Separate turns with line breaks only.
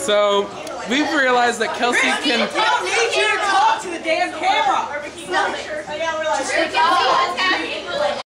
So we've realized that Kelsey can.
We don't need you to talk to the damn camera.
Oh, yeah, we're like,